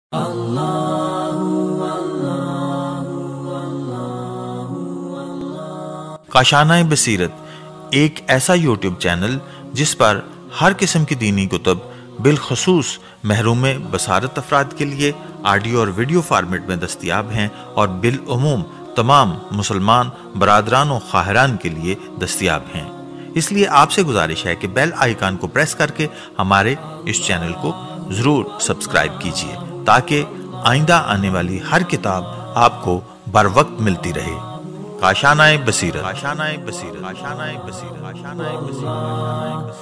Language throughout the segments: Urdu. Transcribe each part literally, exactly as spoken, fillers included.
کاشانۂ بصیرت ایک ایسا یوٹیوب چینل جس پر ہر قسم کی دینی کتب بالخصوص محروم بصارت افراد کے لیے آڈیو اور ویڈیو فارمیٹ میں دستیاب ہیں اور بالعموم تمام مسلمان برادران و خواہران کے لیے دستیاب ہیں۔ اس لیے آپ سے گزارش ہے کہ بیل آئیکن کو پریس کر کے ہمارے اس چینل کو ضرور سبسکرائب کیجیے تاکہ آئندہ آنے والی ہر کتاب آپ کو بر وقت ملتی رہے۔ کاشانۂ بصیرت کاشانۂ بصیرت کاشانۂ بصیرت کاشانۂ بصیرت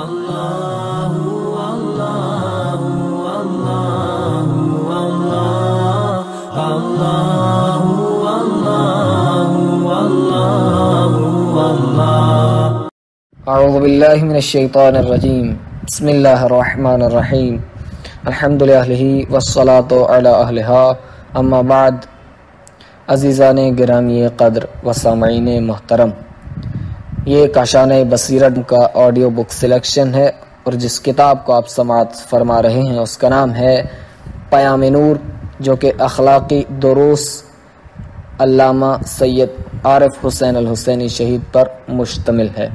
اعوذ باللہ من الشیطان الرجیم بسم اللہ الرحمن الرحیم الحمد للہ والصلاة علی اہلہا اما بعد۔ عزیزان گرامی قدر و سامعین محترم، یہ کاشانۂ بصیرت کا آڈیو بک سلیکشن ہے اور جس کتاب کو آپ سماعت فرما رہے ہیں اس کا نام ہے پیام نور، جو کہ اخلاقی دروس علامہ سید عارف حسین الحسینی شہید پر مشتمل ہے،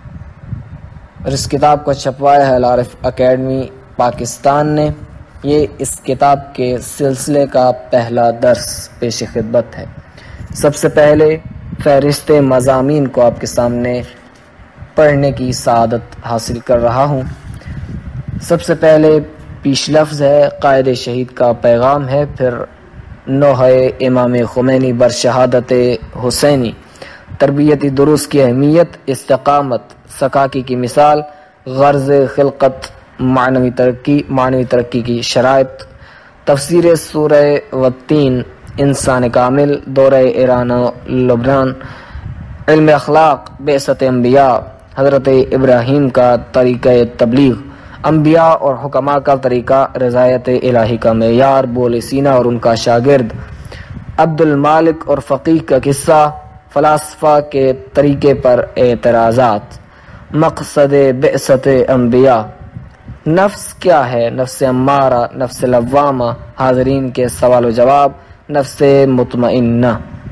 اور اس کتاب کو چھپوایا ہے العارف اکیڈمی پاکستان نے۔ یہ اس کتاب کے سلسلے کا پہلا درس پیش خدمت ہے۔ سب سے پہلے فہرست مضامین کو آپ کے سامنے پڑھنے کی سعادت حاصل کر رہا ہوں۔ سب سے پہلے پیش لفظ ہے، قائد شہید کا پیغام ہے، پھر نوحہ امام خمینی بر شہادت حسینی، تربیتی دروس کی اہمیت، استقامت، سکاکی کی مثال، غرض خلقت، معنوی ترقی معنوی ترقی کی شرائط، تفسیر سورہ والتین، انسان کامل، دورہ ایران و لبنان، علم اخلاق، بعثت انبیاء، حضرت ابراہیم کا طریقہ تبلیغ، انبیاء اور حکماء کا طریقہ، رضایت الہی کا معیار، بول سینا اور ان کا شاگرد، عبد المالک اور فقیہ کا قصہ، فلاسفہ کے طریقے پر اعتراضات، مقصد بعثت انبیاء، نفس کیا ہے، نفس امارہ، نفس لوامہ، حاضرین کے سوال و جواب، نفس مطمئنہ،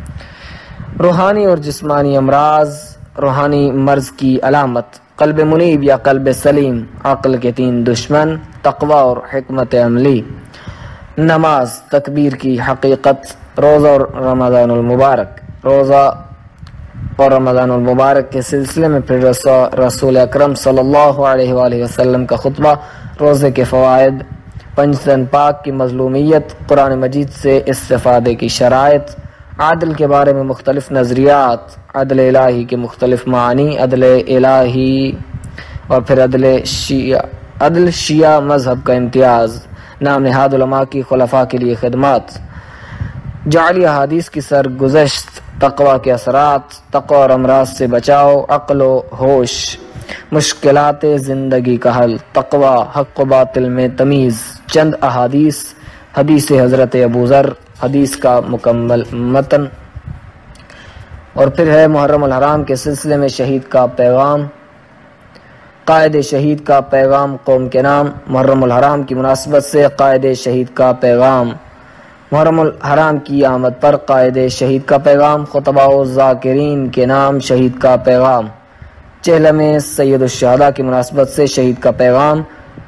روحانی اور جسمانی امراض، روحانی مرض کی علامت، قلب منیب یا قلب سلیم، عقل کے تین دشمن، تقوی اور حکمت عملی، نماز، تکبیر کی حقیقت، روزہ اور رمضان المبارک، روزہ اور رمضان المبارک کے سلسلے میں پھر رسول اکرم صلی اللہ علیہ وآلہ وسلم کا خطبہ، روزے کے فوائد، پنجتن پاک کی مظلومیت، قرآن مجید سے استفادے کی شرائط، عدل کے بارے میں مختلف نظریات، عدل الہی کے مختلف معنی، عدل الہی اور پھر عدل شیعہ عدل شیعہ مذہب کا امتیاز، نام نہاد علماء کی خلفاء کے لیے خدمات، جعلی احادیث کی سرگزشت، تقوی کے اثرات، تقوی اور امراض سے بچاؤ، عقل و ہوش، مشکلات زندگی کا حل، تقوی، حق و باطل میں تمیز، چند احادیث، حدیث حضرت ابو ذر، حدیث کا مکمل متن، اور پھر ہے محرم الحرام کے سلسلے میں شہید کا پیغام، قائد شہید کا پیغام، قوم کے نام، محرم الحرام کی مناسبت سے قائد شہید کا پیغام، محرم الحرام کی آمد پر قائد شہید کا پیغام، خطبہ و ذاکرین کے نام، شہید کا پیغام، چہلم سید الشہداء کی مناسبت سے شہید کا پیغام،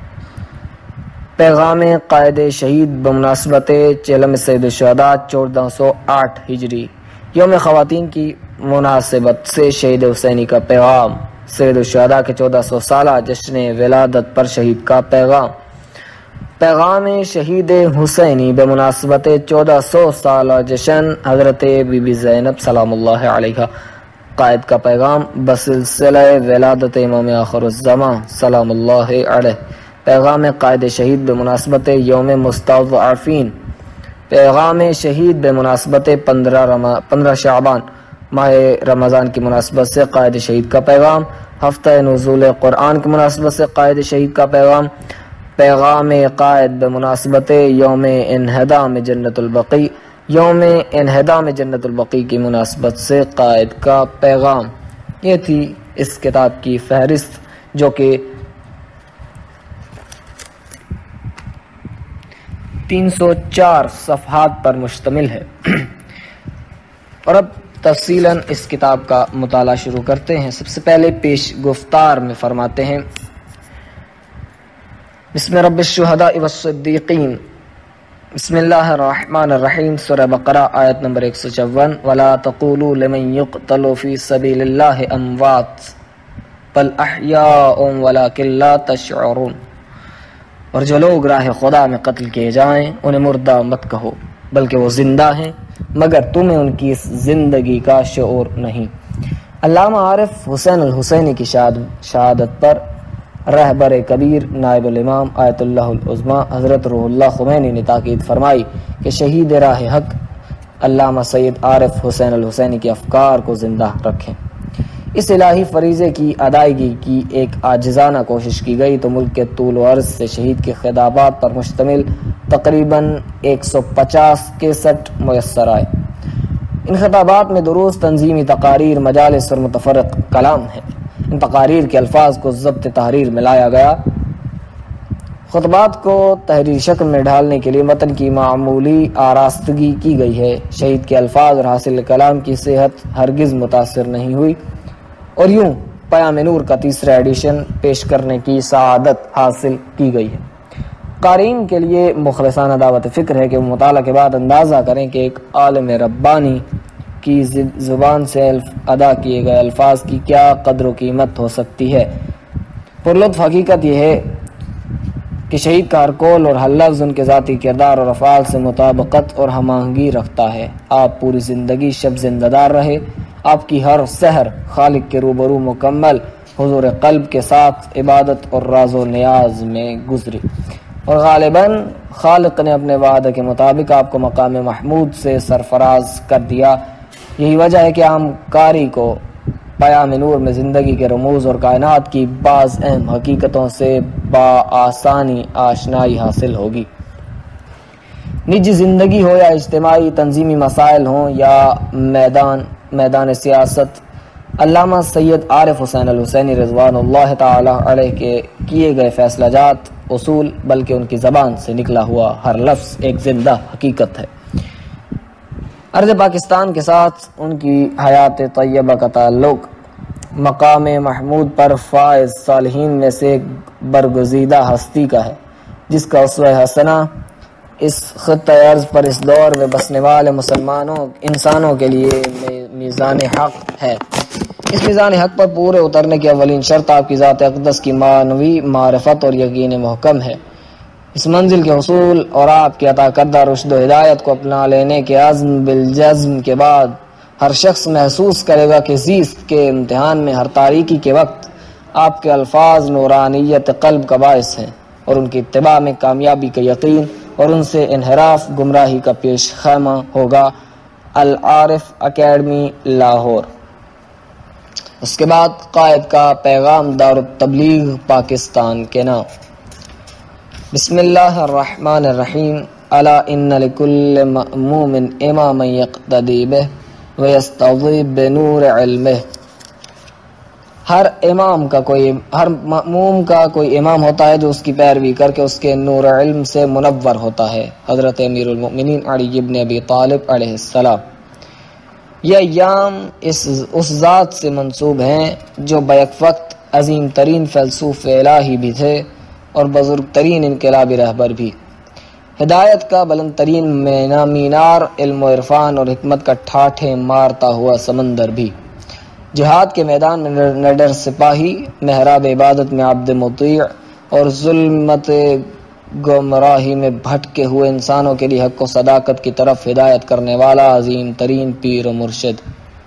پیغام قائد شہید بمناسبت چہلم سید الشہداء چودہ سو آٹھ ہجری، یوم خواتین کی مناسبت سے شہید حسینی کا پیغام، سید الشہداء کے چودہ سو سالہ جشن ولادت پر شہید کا پیغام، پیغام شہید حسینی بمناسبت چودہ سو سالہ جشن حضرت بی بی زینب سلام اللہ علیہا، قائد کا پیغام، بسلسلہ ولادت امام آخر الزمان سلام اللہ علیہ، پیغام قائد شہید بمناسبت یوم مستضعفین، پیغام شہید بمناسبت پندرہ رما پندرہ شعبان ماہ رمضان کی مناسبت سے قائد شہید کا پیغام، ہفتہ نزول قرآن کی مناسبت سے قائد شہید کا پیغام، پیغام قائد بمناسبت یوم انہدام جنت البقیع، یوم انہدام جنت البقیع کی مناسبت سے قائد کا پیغام۔ یہ تھی اس کتاب کی فہرست، جو کہ تین سو چار صفحات پر مشتمل ہے۔ اور اب تفصیلاً اس کتاب کا مطالعہ شروع کرتے ہیں۔ سب سے پہلے پیش گفتار میں فرماتے ہیں بسم رب الشہداء والصدیقین، بسم اللہ الرحمن الرحیم، سورہ بقرہ آیت نمبر ایک سو چون، وَلَا تَقُولُوا لِمَنْ يُقْتَلُ فِي سَبِيلِ اللَّهِ أَمْوَاتٌ بَلْ أَحْيَاءٌ وَلَكِنْ لَا تَشْعُرُونَ، اور جو لوگ راہ خدا میں قتل کیے جائیں انہیں مردہ مت کہو بلکہ وہ زندہ ہیں مگر تمہیں ان کی اس زندگی کا شعور نہیں۔ علامہ عارف حسین الحسینی کی شہادت پر رہبر کبیر نائب الامام آیت اللہ العظمیٰ حضرت روح اللہ خمینی نے تاکید فرمائی کہ شہید راہ حق علامہ سید عارف حسین الحسینی کے افکار کو زندہ رکھیں۔ اس الہی فریضے کی ادائیگی کی ایک عاجزانہ کوشش کی گئی تو ملک کے طول و عرض سے شہید کے خطابات پر مشتمل تقریباً ایک سو پچاس کیسٹ میسر آئے۔ ان خطابات میں دروس، تنظیمی تقاریر، مجالس اور متفرق کلام ہیں۔ ان تقاریر کے الفاظ کو ضبط تحریر میں لایا گیا۔ خطبات کو تحریری شکل میں ڈھالنے کے لیے متن کی معمولی آراستگی کی گئی ہے۔ شہید کے الفاظ اور حاصل کلام کی صحت ہرگز متاثر نہیں ہوئی، اور یوں پیام نور کا تیسرا ایڈیشن پیش کرنے کی سعادت حاصل کی گئی ہے۔ قارئین کے لیے مخلصانہ دعوت فکر ہے کہ وہ مطالعہ کے بعد اندازہ کریں کہ ایک عالم ربانی کی زبان سے ادا کیے گئے الفاظ کی کیا قدر و قیمت ہو سکتی ہے۔ پر لطف حقیقت یہ ہے کہ شہید کا ہر قول اور ہر لفظ ان کے ذاتی کردار اور افعال سے مطابقت اور ہم آہنگی رکھتا ہے۔ آپ پوری زندگی شب زندہ دار رہے، آپ کی ہر سحر خالق کے روبرو مکمل حضور قلب کے ساتھ عبادت اور راز و نیاز میں گزری، اور غالباً خالق نے اپنے وعدے کے مطابق آپ کو مقام محمود سے سرفراز کر دیا۔ یہی وجہ ہے کہ عام قاری کو پیام نور میں زندگی کے رموز اور کائنات کی بعض اہم حقیقتوں سے بآسانی آشنائی حاصل ہوگی۔ نجی زندگی ہو یا اجتماعی تنظیمی مسائل ہوں یا میدان میدان سیاست، علامہ سید عارف حسین الحسینی رضوان اللہ تعالی علیہ کے کیے گئے فیصلہ جات اصول بلکہ ان کی زبان سے نکلا ہوا ہر لفظ ایک زندہ حقیقت ہے۔ ارض پاکستان کے ساتھ ان کی حیات طیبہ کا تعلق مقام محمود پر فائز صالحین میں سے ایک برگزیدہ ہستی کا ہے، جس کا اسوہ حسنہ اس خطہ ارض پر اس دور میں بسنے والے مسلمانوں انسانوں کے لیے میزان حق ہے۔ اس میزان حق پر پورے اترنے کی اولین شرط آپ کی ذات اقدس کی معنوی معرفت اور یقین محکم ہے۔ اس منزل کے حصول اور آپ کی عطا کردہ رشد و ہدایت کو اپنا لینے کے عزم بالجزم کے بعد ہر شخص محسوس کرے گا کہ زیست کے امتحان میں ہر تاریکی کے وقت آپ کے الفاظ نورانیت قلب کا باعث ہیں، اور ان کی اتباع میں کامیابی کا یقین اور ان سے انحراف گمراہی کا پیش خیمہ ہوگا۔ العارف اکیڈمی لاہور۔ اس کے بعد قائد کا پیغام دار التبلیغ پاکستان کے نام۔ بسم اللہ الرحمن الرحیم، الا ان لکل مأموم اماما یقتدی بہ ویستضی بنور علمہ۔ ہر امام کا کوئی ہر مأموم کا کوئی امام ہوتا ہے جو اس کی پیروی کر کے اس کے نور علم سے منور ہوتا ہے۔ حضرت امیر المؤمنین علی بن ابی طالب علیہ السلام۔ یہ ایام اس اس ذات سے منسوب ہیں جو بیک وقت عظیم ترین فیلسوف الہی بھی تھے اور بزرگ ترین انقلابی رہبر بھی، ہدایت کا بلند ترین مینار، علم و عرفان اور حکمت کا ٹھاٹھے مارتا ہوا سمندر بھی، جہاد کے میدان میں نڈر سپاہی، محراب عبادت میں عبد مطیع اور ظلمت گمراہی میں بھٹکے ہوئے انسانوں کے لیے حق و صداقت کی طرف ہدایت کرنے والا عظیم ترین پیر و مرشد۔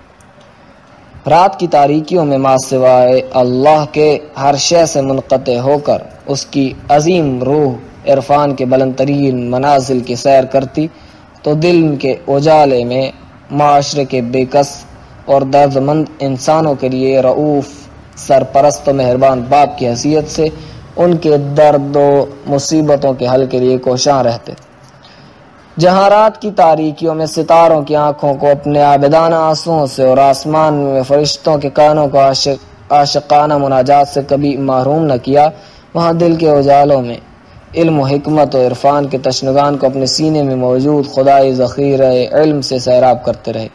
رات کی تاریکیوں میں ما سوائے اللہ کے ہر شے سے منقطع ہو کر اس کی عظیم روح عرفان کے بلند ترین منازل کی سیر کرتی تو دل کے اجالے میں معاشرے کے بے کس اور درد مند انسانوں کے لیے رؤوف سرپرست و مہربان باپ کی حیثیت سے ان کے درد و مصیبتوں کے حل کے لیے کوشاں رہتے۔ جہاں رات کی تاریکیوں میں ستاروں کی آنکھوں کو اپنے عابدانہ آنسوؤں سے اور آسمان میں فرشتوں کے کانوں کو عاشق عاشقانہ مناجات سے کبھی محروم نہ کیا، وہاں دل کے اجالوں میں علم و حکمت و عرفان کے تشنگان کو اپنے سینے میں موجود خدائی ذخیرہ علم سے سیراب کرتے رہے۔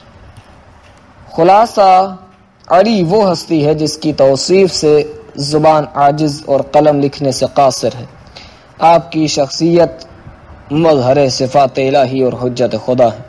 خلاصہ عری وہ ہستی ہے جس کی توصیف سے زبان عاجز اور قلم لکھنے سے قاصر ہے۔ آپ کی شخصیت مظہر صفات الہی اور حجت خدا ہے۔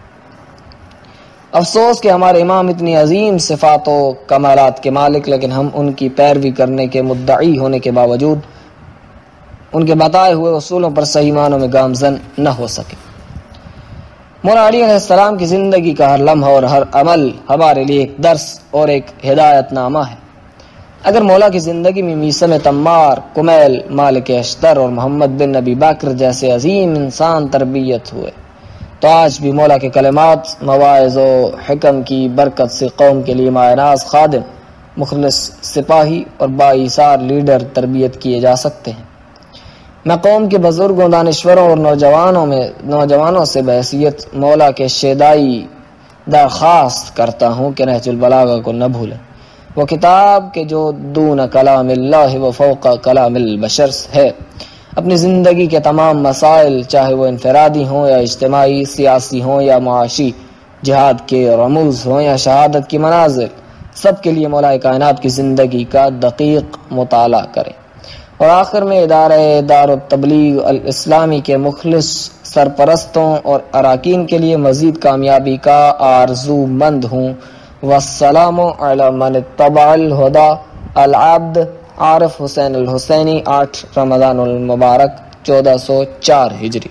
افسوس کہ ہمارے امام اتنی عظیم صفات و کمالات کے مالک، لیکن ہم ان کی پیروی کرنے کے مدعی ہونے کے باوجود ان کے بتائے ہوئے اصولوں پر صحیح معنوں میں گامزن نہ ہو سکے۔ مولا علی علیہ السلام کی زندگی کا ہر لمحہ اور ہر عمل ہمارے لیے ایک درس اور ایک ہدایت نامہ ہے۔ اگر مولا کی زندگی میں میثم تمار، کمیل، مالک اشتر اور محمد بن نبی بکر جیسے عظیم انسان تربیت ہوئے تو آج بھی مولا کے کلمات، مواعظ و حکم کی برکت سے قوم کے لیے مایناز خادم، مخلص سپاہی اور باایثار لیڈر تربیت کیے جا سکتے ہیں۔ میں قوم کے بزرگوں، دانشوروں اور نوجوانوں میں نوجوانوں سے بحیثیت مولا کے شیدائی درخواست کرتا ہوں کہ نہج البلاغہ کو نہ بھولیں۔ وہ کتاب کے جو دون کلام اللہ و فوق کلام البشر ہے، اپنی زندگی کے تمام مسائل، چاہے وہ انفرادی ہوں یا اجتماعی، سیاسی ہوں یا معاشی، جہاد کے رموز ہوں یا شہادت کی منازل، سب کے لیے مولا کائنات کی زندگی کا دقیق مطالعہ کریں۔ اور آخر میں ادارہ دار التبلیغ الاسلامی کے مخلص سرپرستوں اور اراکین کے لیے مزید کامیابی کا آرزو مند ہوں۔ والسلام علی من اتبع الہدی، العبد عارف حسین الحسینی، آٹھ رمضان المبارک چودہ سو چار ہجری۔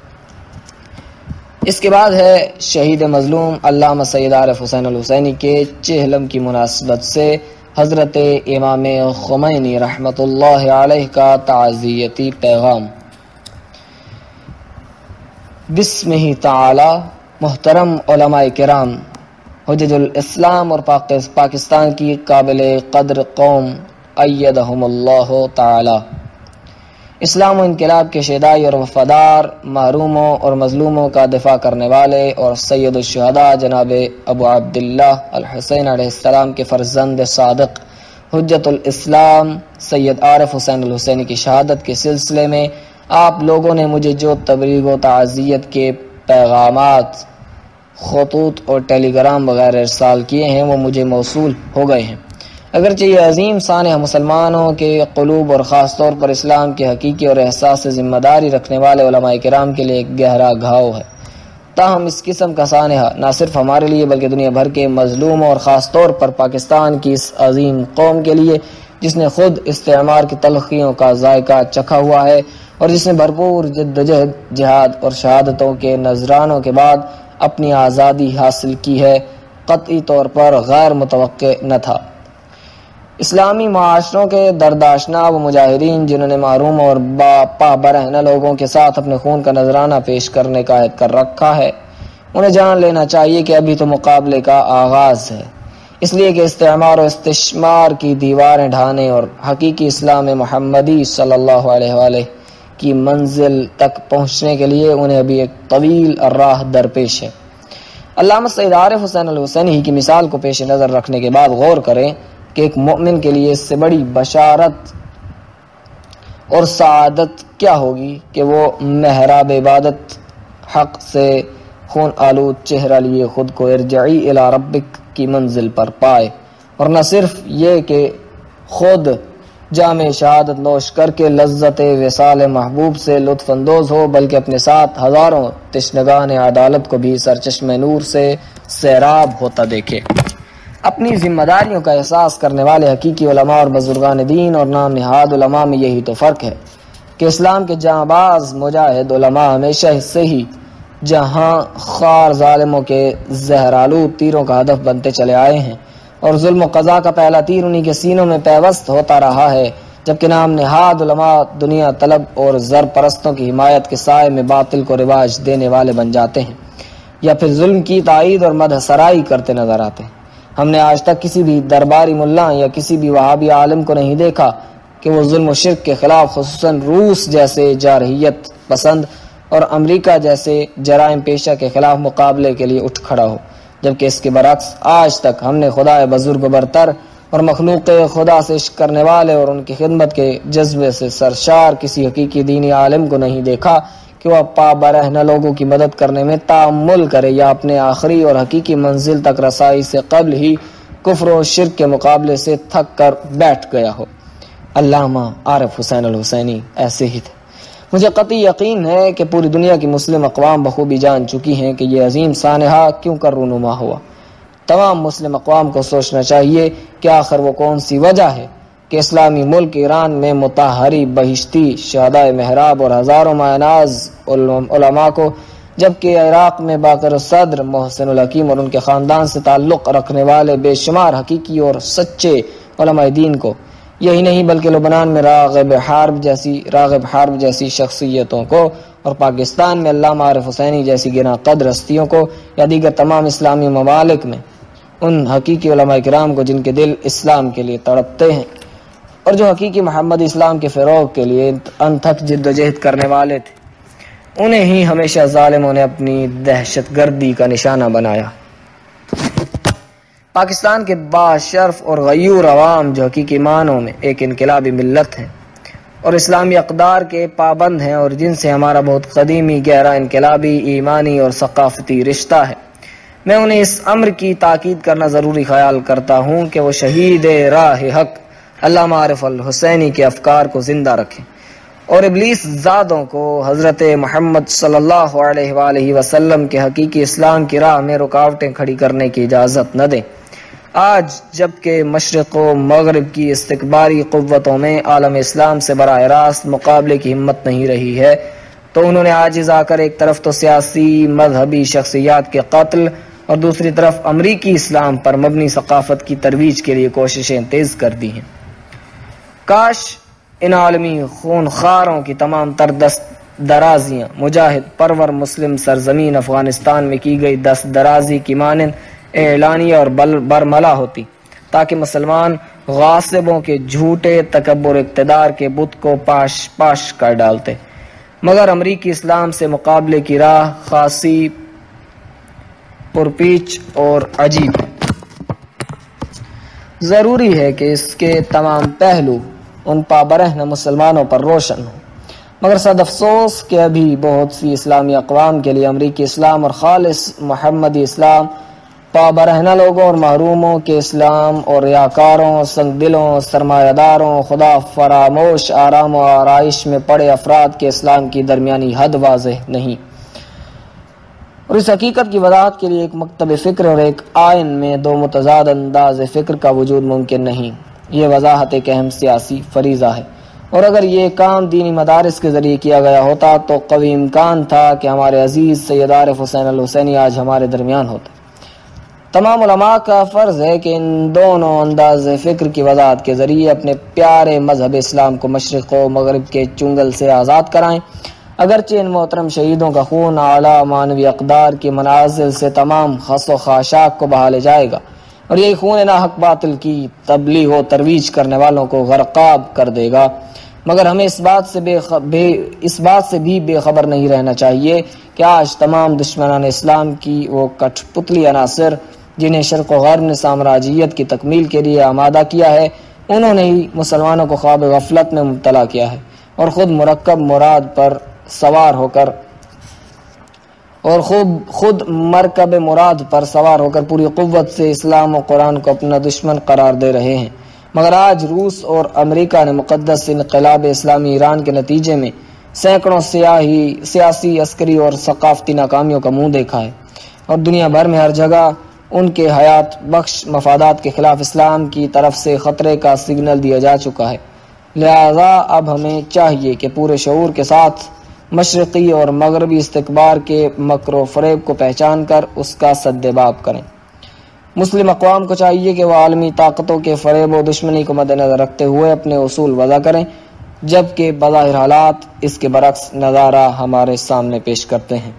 اس کے بعد ہے شہید مظلوم علامہ سید عارف حسین الحسینی کے چہلم کی مناسبت سے حضرت امام خمینی رحمۃ اللہ علیہ کا تعزیتی پیغام۔ بسم ہی تعالی، محترم علماء کرام، حجج الاسلام اور پاکستان کی قابل قدر قوم، ایدہم اللہ تعالی۔ اسلام و انقلاب کے شیدائی اور وفادار، محروموں اور مظلوموں کا دفاع کرنے والے اور سید الشہداء جناب ابو عبداللہ الحسین علیہ السلام کے فرزند صادق حجت الاسلام سید عارف حسین الحسینی کی شہادت کے سلسلے میں آپ لوگوں نے مجھے جو تبلیغ و تعزیت کے پیغامات، خطوط اور ٹیلی گرام وغیرہ ارسال کیے ہیں وہ مجھے موصول ہو گئے ہیں۔ اگرچہ یہ عظیم سانحہ مسلمانوں کے قلوب اور خاص طور پر اسلام کے حقیقی اور احساس ذمہ داری رکھنے والے علماء کرام کے لیے ایک گہرا گھاؤ ہے، تاہم اس قسم کا سانحہ نہ صرف ہمارے لیے بلکہ دنیا بھر کے مظلوموں اور خاص طور پر پاکستان کی اس عظیم قوم کے لیے جس نے خود استعمار کی تلخیوں کا ذائقہ چکھا ہوا ہے اور جس نے بھرپور جدوجہد، جہاد اور شہادتوں کے نذرانوں کے بعد اپنی آزادی حاصل کی ہے، قطعی طور پر غیر متوقع نہ تھا۔ اسلامی معاشروں کے درداشنا و مجاہدین جنہوں نے محروم اور باپا برہنہ لوگوں کے ساتھ اپنے خون کا نذرانہ پیش کرنے کا عہد کر رکھا ہے، انہیں جان لینا چاہیے کہ ابھی تو مقابلے کا آغاز ہے، اس لیے کہ استعمار و استشمار کی دیواریں ڈھانے اور حقیقی اسلام محمدی صلی اللہ علیہ وآلہ کی منزل تک پہنچنے کے لیے انہیں ابھی ایک طویل راہ درپیش ہے۔ علامہ سید عارف حسین الحسینی کی مثال کو پیش نظر رکھنے کے بعد غور کریں کہ ایک مومن کے لیے اس سے بڑی بشارت اور سعادت کیا ہوگی کہ وہ محراب عبادت حق سے خون آلود چہرہ لیے خود کو ارجعی الی ربک کی منزل پر پائے، اور نہ صرف یہ کہ خود جام شہادت نوش کر کے لذت وصال محبوب سے لطف اندوز ہو بلکہ اپنے ساتھ ہزاروں تشنگان عدالت کو بھی سرچشمہ نور سے سیراب ہوتا دیکھے۔ اپنی ذمہ داریوں کا احساس کرنے والے حقیقی علماء اور بزرگان دین اور نام نہاد علماء میں یہی تو فرق ہے کہ اسلام کے جاں باز مجاہد علماء ہمیشہ اس سے ہی جہاں خار ظالموں کے زہرآلود تیروں کا ہدف بنتے چلے آئے ہیں اور ظلم و قضا کا پہلا تیر انہی کے سینوں میں پیوست ہوتا رہا ہے، جبکہ نام نہاد علماء دنیا طلب اور زر پرستوں کی حمایت کے سائے میں باطل کو رواج دینے والے بن جاتے ہیں یا پھر ظلم کی تائید اور مدح سرائی کرتے نظر آتے ہیں۔ ہم نے آج تک کسی بھی درباری ملا یا کسی بھی وہابی عالم کو نہیں دیکھا کہ وہ ظلم و شرک کے خلاف خصوصاً روس جیسے جارحیت پسند اور امریکہ جیسے جرائم پیشہ کے خلاف مقابلے کے لیے اٹھ کھڑا ہو، جبکہ اس کے برعکس آج تک ہم نے خدائے بزرگ و برتر اور مخلوق خدا سے عشق کرنے والے اور ان کی خدمت کے جذبے سے سرشار کسی حقیقی دینی عالم کو نہیں دیکھا کہ وہ پا برہنہ لوگوں کی مدد کرنے میں تعامل کرے یا اپنے آخری اور حقیقی منزل تک رسائی سے قبل ہی کفر و شرک کے مقابلے سے تھک کر بیٹھ گیا ہو۔ علامہ عارف حسین الحسینی ایسے ہی تھے۔ مجھے قطعی یقین ہے کہ پوری دنیا کی مسلم اقوام بخوبی جان چکی ہیں کہ یہ عظیم سانحہ کیوں کر رونما ہوا۔ تمام مسلم اقوام کو سوچنا چاہیے کہ آخر وہ کون سی وجہ ہے کہ اسلامی ملک ایران میں مطہری بہشتی شہداء محراب اور ہزاروں مایناز علماء کو، جبکہ عراق میں باقر صدر محسن الحکیم اور ان کے خاندان سے تعلق رکھنے والے بے شمار حقیقی اور سچے علماء دین کو، یہی نہیں بلکہ لبنان میں راغب حارب جیسی راغب حارب جیسی شخصیتوں کو اور پاکستان میں علامہ عارف حسینی جیسی گراں قدر ہستیوں کو یا دیگر تمام اسلامی ممالک میں ان حقیقی علماء کرام کو جن کے دل اسلام کے لیے تڑپتے ہیں اور جو حقیقی محمدی اسلام کے فروغ کے لیے انتھک جد و جہد کرنے والے تھے، انہیں ہی ہمیشہ ظالموں نے اپنی دہشت گردی کا نشانہ بنایا۔ پاکستان کے باشرف اور غیور عوام جو حقیقی معنوں میں ایک انقلابی ملت ہیں اور اسلامی اقدار کے پابند ہیں اور جن سے ہمارا بہت قدیمی گہرا انقلابی ایمانی اور ثقافتی رشتہ ہے، میں انہیں اس امر کی تاکید کرنا ضروری خیال کرتا ہوں کہ وہ شہید راہ حق علامہ عارف الحسینی کے افکار کو زندہ رکھیں اور ابلیس زادوں کو حضرت محمد صلی اللہ علیہ وآلہ وسلم کے حقیقی اسلام کی راہ میں رکاوٹیں کھڑی کرنے کی اجازت نہ دیں۔ آج جبکہ مشرق و مغرب کی استکباری قوتوں میں عالم اسلام سے براہ راست مقابلے کی ہمت نہیں رہی ہے، تو انہوں نے عاجز آ کر ایک طرف تو سیاسی مذہبی شخصیات کے قتل اور دوسری طرف امریکی اسلام پر مبنی ثقافت کی ترویج کے لیے کوششیں تیز کر دی ہیں۔ کاش ان عالمی خونخواروں کی تمام تر دست درازیاں مجاہد پرور مسلم سرزمین افغانستان میں کی گئی دست درازی کی مانند اعلانیہ اور برملا ہوتی، تاکہ مسلمان غاصبوں کے جھوٹے تکبر اقتدار کے بت کو پاش پاش کر ڈالتے، مگر امریکی اسلام سے مقابلے کی راہ خاصی پرپیچ اور عجیب ہے۔ ضروری ہے کہ اس کے تمام پہلو ان پابرہنہ مسلمانوں پر روشن ہوں، مگر صد افسوس کہ ابھی بہت سی اسلامی اقوام کے لیے امریکی اسلام اور خالص محمدی اسلام پابرہنہ لوگوں اور محروموں کے اسلام اور ریاکاروں، سنگ دلوں، سرمایہ داروں، خدا فراموش آرام و آرائش میں پڑے افراد کے اسلام کی درمیانی حد واضح نہیں، اور اس حقیقت کی وضاحت کے لیے ایک مکتب فکر اور ایک آئین میں دو متضاد انداز فکر کا وجود ممکن نہیں۔ یہ وضاحت ایک اہم سیاسی فریضہ ہے، اور اگر یہ کام دینی مدارس کے ذریعے کیا گیا ہوتا تو قوی امکان تھا کہ ہمارے عزیز سید عارف حسین الحسینی آج ہمارے درمیان ہوتے۔ تمام علماء کا فرض ہے کہ ان دونوں انداز فکر کی وضاحت کے ذریعے اپنے پیارے مذہب اسلام کو مشرق و مغرب کے چنگل سے آزاد کرائیں۔ اگرچہ ان محترم شہیدوں کا خون اعلیٰ معنوی اقدار کی منازل سے تمام خس و خاشاک کو بہا لے جائے گا، اور یہی خون ناحق باطل کی تبلیغ و ترویج کرنے والوں کو غرقاب کر دے گا، مگر ہمیں اس بات سے بے خ... بے... اس بات سے بھی بے خبر نہیں رہنا چاہیے کہ آج تمام دشمنان اسلام کی وہ کٹھ پتلی عناصر جنہیں شرق و غرب نے سامراجیت کی تکمیل کے لیے آمادہ کیا ہے، انہوں نے ہی مسلمانوں کو خواب غفلت میں مبتلا کیا ہے، اور خود مرکب مراد پر سوار ہو کر اور خود خود مرکب مراد پر سوار ہو کر پوری قوت سے اسلام و قرآن کو اپنا دشمن قرار دے رہے ہیں۔ مگر آج روس اور امریکہ نے مقدس انقلاب اسلامی ایران کے نتیجے میں سینکڑوں سیاسی سیاسی عسکری اور ثقافتی ناکامیوں کا منہ دیکھا ہے، اور دنیا بھر میں ہر جگہ ان کے حیات بخش مفادات کے خلاف اسلام کی طرف سے خطرے کا سگنل دیا جا چکا ہے۔ لہذا اب ہمیں چاہیے کہ پورے شعور کے ساتھ مشرقی اور مغربی استکبار کے مکر و فریب کو پہچان کر اس کا سدباب کریں۔ مسلم اقوام کو چاہیے کہ وہ عالمی طاقتوں کے فریب و دشمنی کو مد نظر رکھتے ہوئے اپنے اصول وضع کریں، جبکہ بظاہر حالات اس کے برعکس نظارہ ہمارے سامنے پیش کرتے ہیں۔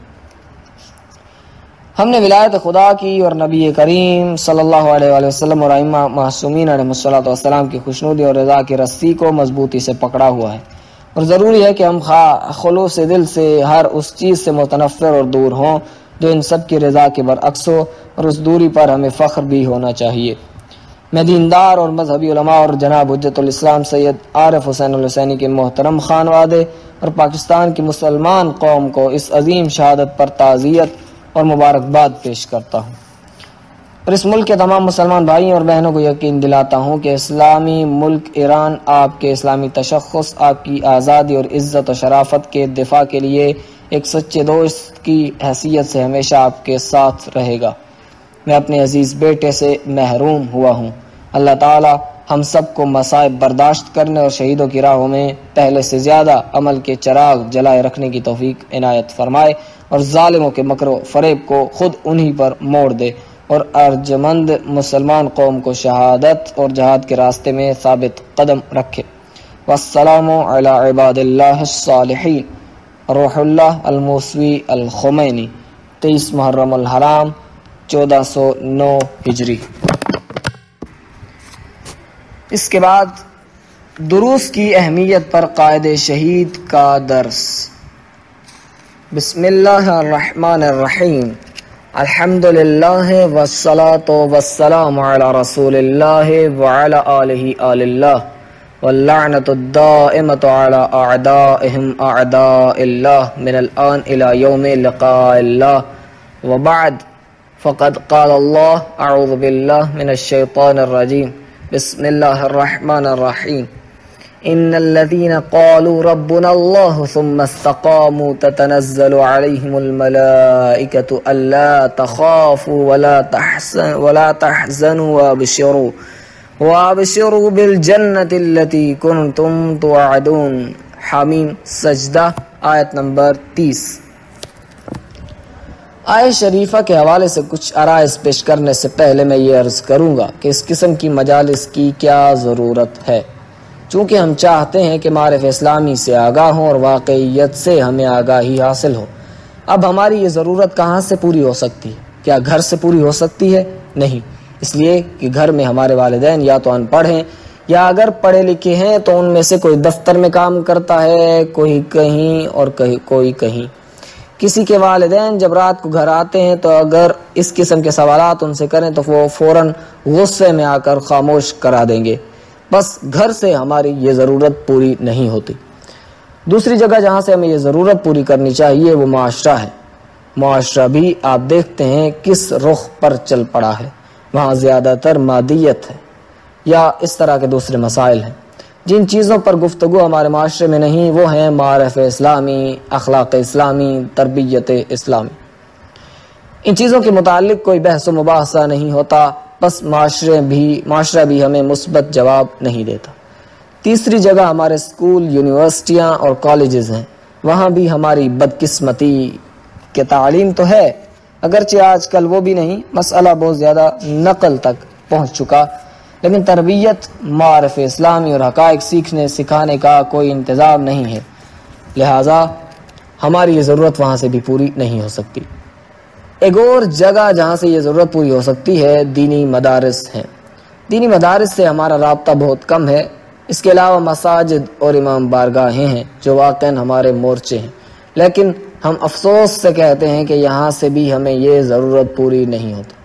ہم نے ولایت خدا کی اور نبی کریم صلی اللہ علیہ وآلہ وسلم اور ائمہ معصومین علیہ الصلوۃ والسلام کی خوشنودی اور رضا کی رسی کو مضبوطی سے پکڑا ہوا ہے، اور ضروری ہے کہ ہم خلوص دل سے ہر اس چیز سے متنفر اور دور ہوں جو ان سب کی رضا کے برعکس ہو، اور اس دوری پر ہمیں فخر بھی ہونا چاہیے۔ میں دیندار اور مذہبی علماء اور جناب حجت الاسلام سید عارف حسین الحسینی کے محترم خانوادے اور پاکستان کی مسلمان قوم کو اس عظیم شہادت پر تعزیت اور مبارکباد پیش کرتا ہوں، اور اس ملک کے تمام مسلمان بھائیوں اور بہنوں کو یقین دلاتا ہوں کہ اسلامی ملک ایران آپ کے اسلامی تشخص، آپ کی آزادی اور عزت و شرافت کے دفاع کے لیے ایک سچے دوست کی حیثیت سے ہمیشہ آپ کے ساتھ رہے گا۔ میں اپنے عزیز بیٹے سے محروم ہوا ہوں۔ اللہ تعالی ہم سب کو مصائب برداشت کرنے اور شہیدوں کی راہوں میں پہلے سے زیادہ عمل کے چراغ جلائے رکھنے کی توفیق عنایت فرمائے، اور ظالموں کے مکر و فریب کو خود انہی پر موڑ دے، اور ارجمند مسلمان قوم کو شہادت اور جہاد کے راستے میں ثابت قدم رکھے۔ والسلام علی عباد اللہ الصالحین۔ روح اللہ الموسوی الخمینی، تیئیس محرم الحرام چودہ سو نو ہجری۔ اس کے بعد دروس کی اہمیت پر قائد شہید کا درس۔ بسم اللہ الرحمن الرحیم۔ الحمد للہ والصلاة والسلام علی رسول اللہ وعلی آلہ آل اللہ واللعنۃ الدائمۃ علی اعدائہم اعداء اللہ من الآن الی یوم لقاء اللہ، وبعد فقد قال اللہ اعوذ باللہ من الشیطان الرجیم، بسم اللہ الرحمن الرحیم۔ ان الذين قالوا ربنا الله ثم استقاموا تتنزل عليهم الملائكة الا تخافوا ولا تحزنوا ولا تحزنوا وابشروا وابشروا بالجنة التي كنتم توعدون۔ حمیم سجدہ آیت نمبر تیس۔ آیت شریفہ کے حوالے سے کچھ عرائض پیش کرنے سے پہلے میں یہ عرض کروں گا کہ اس قسم کی مجالس کی کیا ضرورت ہے، چونکہ ہم چاہتے ہیں کہ معرف اسلامی سے آگاہ ہوں اور واقعیت سے ہمیں آگاہی حاصل ہو۔ اب ہماری یہ ضرورت کہاں سے پوری ہو سکتی ہے؟ کیا گھر سے پوری ہو سکتی ہے؟ نہیں، اس لیے کہ گھر میں ہمارے والدین یا تو ان پڑھ ہیں، یا اگر پڑھے لکھے ہیں تو ان میں سے کوئی دفتر میں کام کرتا ہے، کوئی کہیں اور کوئی کہیں۔ کسی کے والدین جب رات کو گھر آتے ہیں تو اگر اس قسم کے سوالات ان سے کریں تو وہ فوراً غصے میں آ کر خاموش کرا دیں گے۔ بس گھر سے ہماری یہ ضرورت پوری نہیں ہوتی۔ دوسری جگہ جہاں سے ہمیں یہ ضرورت پوری کرنی چاہیے وہ معاشرہ ہے۔ معاشرہ بھی آپ دیکھتے ہیں کس رخ پر چل پڑا ہے، وہاں زیادہ تر مادیت ہے یا اس طرح کے دوسرے مسائل ہیں۔ جن چیزوں پر گفتگو ہمارے معاشرے میں نہیں وہ ہیں معرف اسلامی، اخلاق اسلامی، تربیت اسلامی۔ ان چیزوں کے متعلق کوئی بحث و مباحثہ نہیں ہوتا، بس معاشرے بھی معاشرہ بھی ہمیں مثبت جواب نہیں دیتا۔ تیسری جگہ ہمارے اسکول، یونیورسٹیاں اور کالجز ہیں، وہاں بھی ہماری بدقسمتی کہ تعلیم تو ہے، اگرچہ آج کل وہ بھی نہیں، مسئلہ بہت زیادہ نقل تک پہنچ چکا، لیکن تربیت، معرف اسلامی اور حقائق سیکھنے سکھانے کا کوئی انتظام نہیں ہے، لہٰذا ہماری یہ ضرورت وہاں سے بھی پوری نہیں ہو سکتی۔ ایک اور جگہ جہاں سے یہ ضرورت پوری ہو سکتی ہے دینی مدارس ہیں۔ دینی مدارس سے ہمارا رابطہ بہت کم ہے، اس کے علاوہ مساجد اور امام بارگاہیں ہیں جو واقعاً ہمارے مورچے ہیں، لیکن ہم افسوس سے کہتے ہیں کہ یہاں سے بھی ہمیں یہ ضرورت پوری نہیں ہوتی۔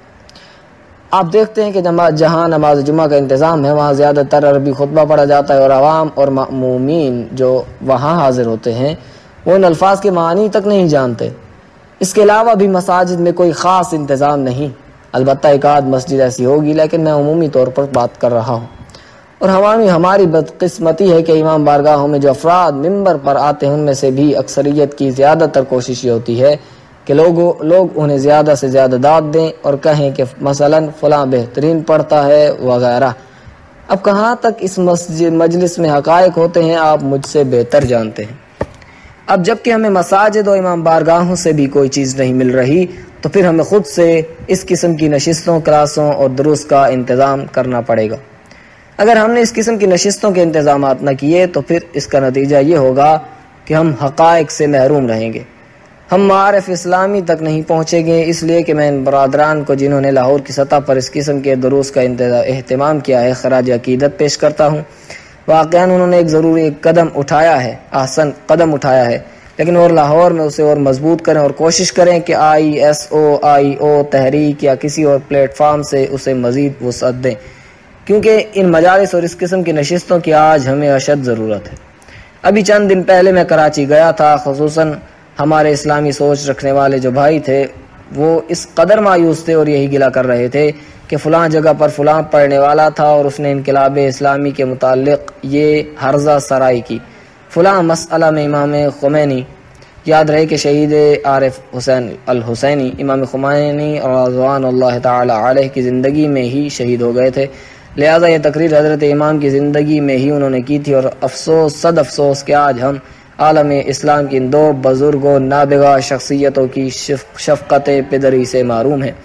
آپ دیکھتے ہیں کہ جہاں نماز جمعہ کا انتظام ہے وہاں زیادہ تر عربی خطبہ پڑھا جاتا ہے، اور عوام اور مأمومین جو وہاں حاضر ہوتے ہیں وہ ان الفاظ کے معنی تک نہیں جانتے۔ اس کے علاوہ بھی مساجد میں کوئی خاص انتظام نہیں، البتہ ایک آدھ مسجد ایسی ہوگی، لیکن میں عمومی طور پر بات کر رہا ہوں۔ اور ہماری ہماری بدقسمتی ہے کہ امام بارگاہوں میں جو افراد ممبر پر آتے ہیں ان میں سے بھی اکثریت کی زیادہ تر کوشش یہ ہوتی ہے کہ لوگوں لوگ انہیں زیادہ سے زیادہ داد دیں اور کہیں کہ مثلاً فلاں بہترین پڑھتا ہے وغیرہ۔ اب کہاں تک اس مسجد مجلس میں حقائق ہوتے ہیں آپ مجھ سے بہتر جانتے ہیں۔ اب جب کہ ہمیں مساجد و امام بارگاہوں سے بھی کوئی چیز نہیں مل رہی تو پھر ہمیں خود سے اس قسم کی نشستوں، کلاسوں اور دروس کا انتظام کرنا پڑے گا۔ اگر ہم نے اس قسم کی نشستوں کے انتظامات نہ کیے تو پھر اس کا نتیجہ یہ ہوگا کہ ہم حقائق سے محروم رہیں گے، ہم معارف اسلامی تک نہیں پہنچیں گے۔ اس لیے کہ میں ان برادران کو جنہوں نے لاہور کی سطح پر اس قسم کے دروس کا اہتمام کیا ہے خراج عقیدت پیش کرتا ہوں۔ واقعاً انہوں نے ایک ضروری ایک قدم اٹھایا ہے، احسن قدم اٹھایا ہے، لیکن اور لاہور میں اسے اور مضبوط کریں اور کوشش کریں کہ آئی ایس او، آئی او، تحریک یا کسی اور پلیٹ فارم سے اسے مزید وسعت دیں، کیونکہ ان مجالس اور اس قسم کی نشستوں کی آج ہمیں اشد ضرورت ہے۔ ابھی چند دن پہلے میں کراچی گیا تھا، خصوصاً ہمارے اسلامی سوچ رکھنے والے جو بھائی تھے وہ اس قدر مایوس تھے اور یہی گلہ کر رہے تھے کہ فلاں جگہ پر فلاں پڑھنے والا تھا اور اس نے انقلاب اسلامی کے متعلق یہ حرزہ سرائی کی، فلاں مسئلہ میں امام خمینی، یاد رہے کہ شہید عارف حسین الحسینی امام خمینی رضوان اللہ تعالی علیہ کی زندگی میں ہی شہید ہو گئے تھے، لہٰذا یہ تقریر حضرت امام کی زندگی میں ہی انہوں نے کی تھی، اور افسوس صد افسوس کہ آج ہم عالم اسلام کی ان دو بزرگوں نابغہ شخصیتوں کی شفقت پدری سے محروم ہیں۔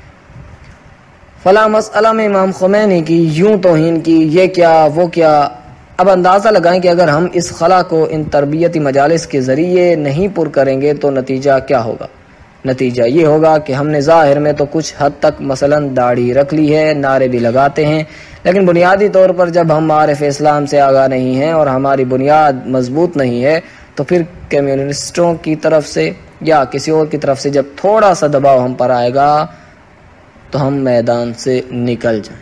فلاں مسئلہ میں امام خمینی کی یوں توہین کی، یہ کیا وہ کیا۔ اب اندازہ لگائیں کہ اگر ہم اس خلا کو ان تربیتی مجالس کے ذریعے نہیں پر کریں گے تو نتیجہ کیا ہوگا؟ نتیجہ یہ ہوگا کہ ہم نے ظاہر میں تو کچھ حد تک مثلا داڑھی رکھ لی ہے، نعرے بھی لگاتے ہیں، لیکن بنیادی طور پر جب ہم معارف اسلام سے آگاہ نہیں ہیں اور ہماری بنیاد مضبوط نہیں ہے تو پھر کمیونسٹوں کی طرف سے یا کسی اور کی طرف سے جب تھوڑا سا دباؤ ہم پر آئے گا تو ہم میدان سے نکل جائیں۔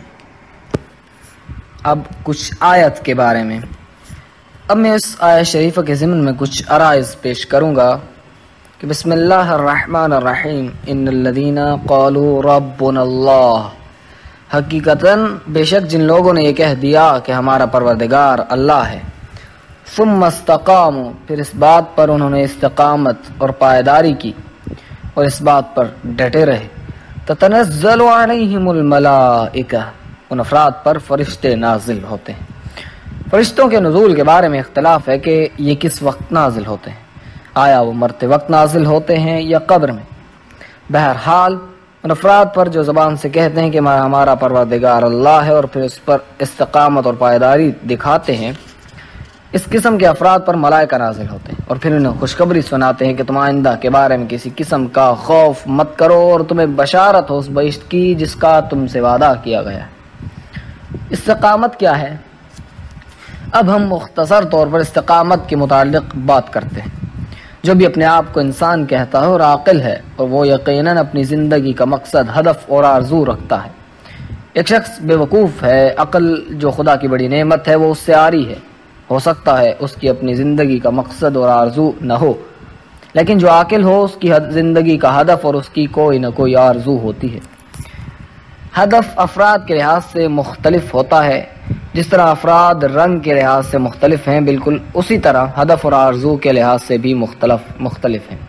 اب کچھ آیت کے بارے میں، اب میں اس آیت شریفہ کے ضمن میں کچھ عرائض پیش کروں گا کہ بسم اللہ الرحمن الرحیم، ان الذین قالوا ربنا اللہ، حقیقتاً بے شک جن لوگوں نے یہ کہہ دیا کہ ہمارا پروردگار اللہ ہے، ثم استقاموا، پھر اس بات پر انہوں نے استقامت اور پائیداری کی اور اس بات پر ڈٹے رہے، تتنزل علیہم الملائکہ، ان افراد پر فرشتے نازل ہوتے ہیں۔ فرشتوں کے نزول کے بارے میں اختلاف ہے کہ یہ کس وقت نازل ہوتے ہیں، آیا وہ مرتے وقت نازل ہوتے ہیں یا قبر میں؟ بہرحال ان افراد پر جو زبان سے کہتے ہیں کہ ہمارا پروردگار اللہ ہے اور پھر اس پر استقامت اور پائیداری دکھاتے ہیں، اس قسم کے افراد پر ملائکہ نازل ہوتے ہیں اور پھر انہیں خوشخبری سناتے ہیں کہ تم آئندہ کے بارے میں کسی قسم کا خوف مت کرو اور تمہیں بشارت ہو اس بہشت کی جس کا تم سے وعدہ کیا گیا ہے۔ استقامت کیا ہے؟ اب ہم مختصر طور پر استقامت کے متعلق بات کرتے ہیں۔ جو بھی اپنے آپ کو انسان کہتا ہے اور عاقل ہے اور وہ یقیناً اپنی زندگی کا مقصد، ہدف اور آرزو رکھتا ہے۔ ایک شخص بے وقوف ہے، عقل جو خدا کی بڑی نعمت ہے وہ اس سے عاری ہے، ہو سکتا ہے اس کی اپنی زندگی کا مقصد اور آرزو نہ ہو، لیکن جو عاقل ہو اس کی زندگی کا ہدف اور اس کی کوئی نہ کوئی آرزو ہوتی ہے۔ ہدف افراد کے لحاظ سے مختلف ہوتا ہے، جس طرح افراد رنگ کے لحاظ سے مختلف ہیں، بالکل اسی طرح ہدف اور آرزو کے لحاظ سے بھی مختلف مختلف ہیں۔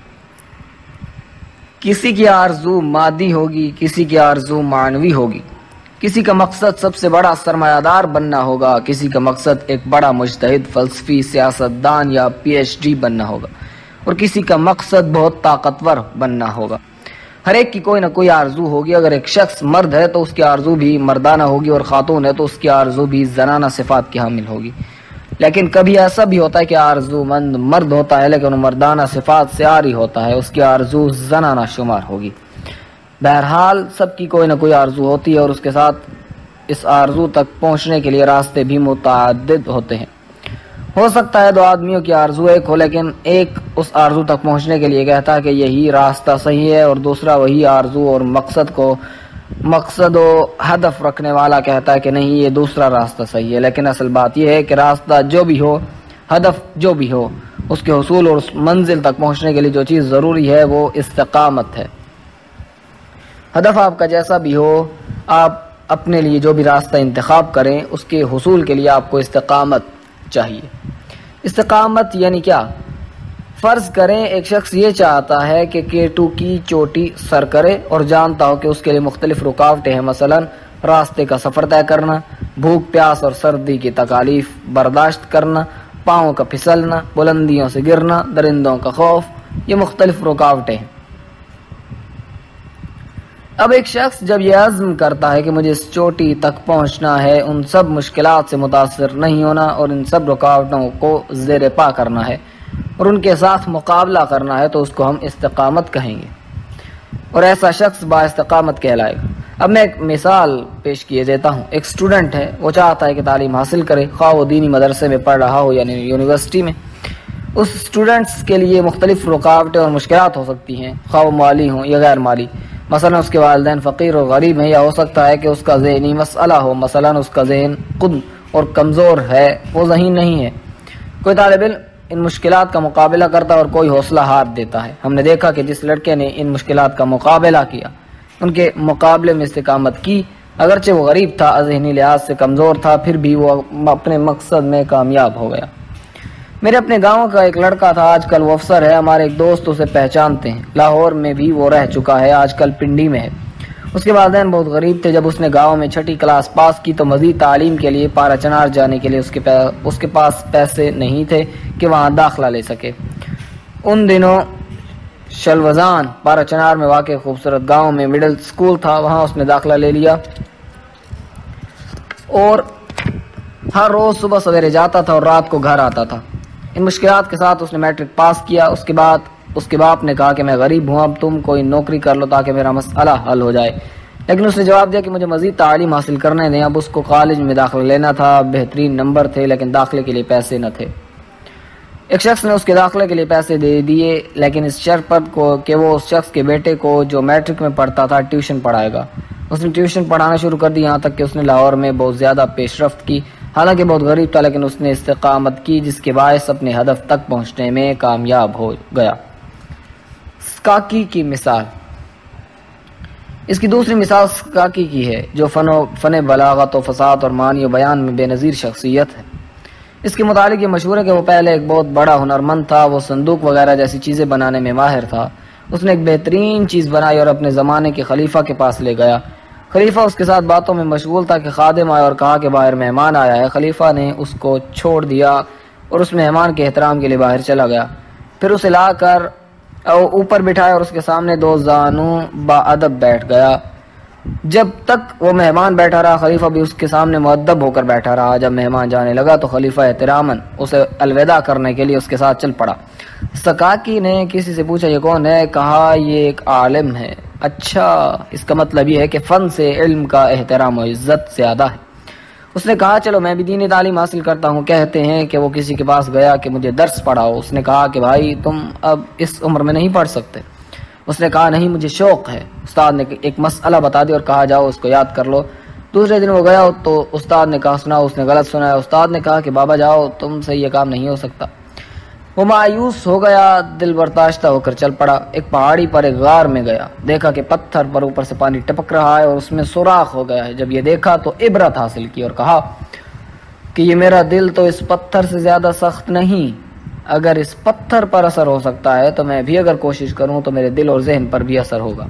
کسی کی آرزو مادی ہوگی، کسی کی آرزو معنوی ہوگی، کسی کا مقصد سب سے بڑا سرمایہ دار بننا ہوگا، کسی کا مقصد ایک بڑا مجتہد، فلسفی، سیاستدان یا پی ایچ ڈی بننا ہوگا، اور کسی کا مقصد بہت طاقتور بننا ہوگا۔ ہر ایک کی کوئی نہ کوئی آرزو ہوگی۔ اگر ایک شخص مرد ہے تو اس کی آرزو بھی مردانہ ہوگی، اور خاتون ہے تو اس کی آرزو بھی زنانہ صفات کی حامل ہوگی۔ لیکن کبھی ایسا بھی ہوتا ہے کہ آرزو مند مرد ہوتا ہے لیکن وہ مردانہ صفات سے عاری ہوتا ہے، اس کی آرزو زنانہ شمار ہوگی۔ بہرحال سب کی کوئی نہ کوئی آرزو ہوتی ہے، اور اس کے ساتھ اس آرزو تک پہنچنے کے لیے راستے بھی متعدد ہوتے ہیں۔ ہو سکتا ہے دو آدمیوں کی آرزو ایک ہو، لیکن ایک اس آرزو تک پہنچنے کے لیے کہتا ہے کہ یہی راستہ صحیح ہے، اور دوسرا وہی آرزو اور مقصد کو مقصد و ہدف رکھنے والا کہتا ہے کہ نہیں، یہ دوسرا راستہ صحیح ہے۔ لیکن اصل بات یہ ہے کہ راستہ جو بھی ہو، ہدف جو بھی ہو، اس کے حصول اور اس منزل تک پہنچنے کے لیے جو چیز ضروری ہے وہ استقامت ہے۔ ہدف آپ کا جیسا بھی ہو، آپ اپنے لیے جو بھی راستہ انتخاب کریں، اس کے حصول کے لیے آپ کو استقامت چاہیے۔ استقامت یعنی کیا؟ فرض کریں ایک شخص یہ چاہتا ہے کہ کیٹو کی چوٹی سر کرے اور جانتا ہو کہ اس کے لیے مختلف رکاوٹیں ہیں، مثلا راستے کا سفر طے کرنا، بھوک پیاس اور سردی کی تکالیف برداشت کرنا، پاؤں کا پھسلنا، بلندیوں سے گرنا، درندوں کا خوف، یہ مختلف رکاوٹیں ہیں۔ اب ایک شخص جب یہ عزم کرتا ہے کہ مجھے اس چوٹی تک پہنچنا ہے، ان سب مشکلات سے متاثر نہیں ہونا اور ان سب رکاوٹوں کو زیر پا کرنا ہے اور ان کے ساتھ مقابلہ کرنا ہے، تو اس کو ہم استقامت کہیں گے، اور ایسا شخص با استقامت کہلائے گا۔ اب میں ایک مثال پیش کیے دیتا ہوں۔ ایک اسٹوڈنٹ ہے، وہ چاہتا ہے کہ تعلیم حاصل کرے، خواہ وہ دینی مدرسے میں پڑھ رہا ہو یعنی یونیورسٹی میں۔ اس اسٹوڈنٹس کے لیے مختلف رکاوٹیں اور مشکلات ہو سکتی ہیں، خواہ وہ مالی ہوں یا غیر مالی۔ مثلا اس کے والدین فقیر اور غریب ہیں، یا ہو سکتا ہے کہ اس کا ذہنی مسئلہ ہو، مثلا اس کا ذہن خود اور کمزور ہے، وہ ذہین نہیں ہے۔ کوئی طالب علم ان مشکلات کا مقابلہ کرتا ہے اور کوئی حوصلہ ہاتھ دیتا ہے۔ ہم نے دیکھا کہ جس لڑکے نے ان مشکلات کا مقابلہ کیا، ان کے مقابلے میں استقامت کی، اگرچہ وہ غریب تھا، ذہنی لحاظ سے کمزور تھا، پھر بھی وہ اپنے مقصد میں کامیاب ہو گیا۔ میرے اپنے گاؤں کا ایک لڑکا تھا، آج کل وہ افسر ہے، ہمارے ایک دوست اسے پہچانتے ہیں، لاہور میں بھی وہ رہ چکا ہے، آج کل پنڈی میں ہے۔ اس کے والدین بہت غریب تھے۔ جب اس نے گاؤں میں چھٹی کلاس پاس کی تو مزید تعلیم کے لیے پارا چنار جانے کے لیے اس کے اس کے پاس پیسے نہیں تھے کہ وہاں داخلہ لے سکے۔ ان دنوں شلوزان پارا چنار میں واقع خوبصورت گاؤں میں مڈل اسکول تھا، وہاں اس نے داخلہ لے لیا اور ہر روز صبح سویرے جاتا تھا اور رات کو گھر آتا تھا۔ ان مشکلات کے ساتھ اس نے میٹرک پاس کیا۔ اس کے بعد اس کے باپ نے کہا کہ میں غریب ہوں، اب تم کوئی نوکری کر لو تاکہ میرا مسئلہ حل ہو جائے، لیکن اس نے جواب دیا کہ مجھے مزید تعلیم حاصل کرنے دیں۔ اب اس کو کالج میں داخلہ لینا تھا، بہترین نمبر تھے لیکن داخلے کے لیے پیسے نہ تھے۔ ایک شخص نے اس کے داخلے کے لیے پیسے دے دیے، لیکن اس شرط پر کو کہ وہ اس شخص کے بیٹے کو جو میٹرک میں پڑھتا تھا ٹیوشن پڑھائے گا۔ اس نے ٹیوشن پڑھانا شروع کر دی، یہاں تک کہ اس نے لاہور میں بہت زیادہ پیش رفت کی۔ حالانکہ بہت غریب تھا لیکن اس نے استقامت کی، جس کے باعث اپنے ہدف تک پہنچنے میں کامیاب ہو گیا۔ سکاکی کی مثال، اس کی دوسری مثال سکاکی کی ہے، جو فن و فن بلاغت و فصاحت اور معنی و بیان میں بے نظیر شخصیت ہے۔ اس کے متعلق یہ مشہور ہے کہ وہ پہلے ایک بہت بڑا ہنرمند تھا، وہ صندوق وغیرہ جیسی چیزیں بنانے میں ماہر تھا۔ اس نے ایک بہترین چیز بنائی اور اپنے زمانے کے خلیفہ کے پاس لے گیا۔ خلیفہ اس کے ساتھ باتوں میں مشغول تھا کہ خادم آیا اور کہا کہ باہر مہمان آیا ہے۔ خلیفہ نے اس کو چھوڑ دیا اور اس مہمان کے احترام کے لیے باہر چلا گیا، پھر اسے لا کر اوپر بٹھایا اور اس کے سامنے دو زانو با ادب بیٹھ گیا۔ جب تک وہ مہمان بیٹھا رہا خلیفہ بھی اس کے سامنے مؤدب ہو کر بیٹھا رہا۔ جب مہمان جانے لگا تو خلیفہ احتراماً اسے الوداع کرنے کے لیے اس کے ساتھ چل پڑا۔ سکاکی نے کسی سے پوچھا یہ کون ہے؟ کہا یہ ایک عالم ہے۔ اچھا، اس کا مطلب یہ ہے کہ فن سے علم کا احترام و عزت زیادہ ہے۔ اس نے کہا چلو میں بھی دینی تعلیم حاصل کرتا ہوں۔ کہتے ہیں کہ وہ کسی کے پاس گیا کہ مجھے درس پڑھاؤ۔ اس نے کہا کہ بھائی تم اب اس عمر میں نہیں پڑھ سکتے۔ اس نے کہا نہیں مجھے شوق ہے۔ استاد نے ایک مسئلہ بتا دیا اور کہا جاؤ اس کو یاد کر لو۔ دوسرے دن وہ گیا تو استاد نے کہا سنا، اس نے غلط سنا ہے۔ استاد نے کہا کہ بابا جاؤ تم سے یہ کام نہیں ہو سکتا۔ وہ مایوس ہو گیا، دل برداشتہ ہو کر چل پڑا۔ ایک پہاڑی پر ایک غار میں گیا، دیکھا کہ پتھر پر اوپر سے پانی ٹپک رہا ہے اور اس میں سوراخ ہو گیا ہے۔ جب یہ دیکھا تو عبرت حاصل کی اور کہا کہ یہ میرا دل تو اس پتھر سے زیادہ سخت نہیں، اگر اس پتھر پر اثر ہو سکتا ہے تو میں بھی اگر کوشش کروں تو میرے دل اور ذہن پر بھی اثر ہوگا۔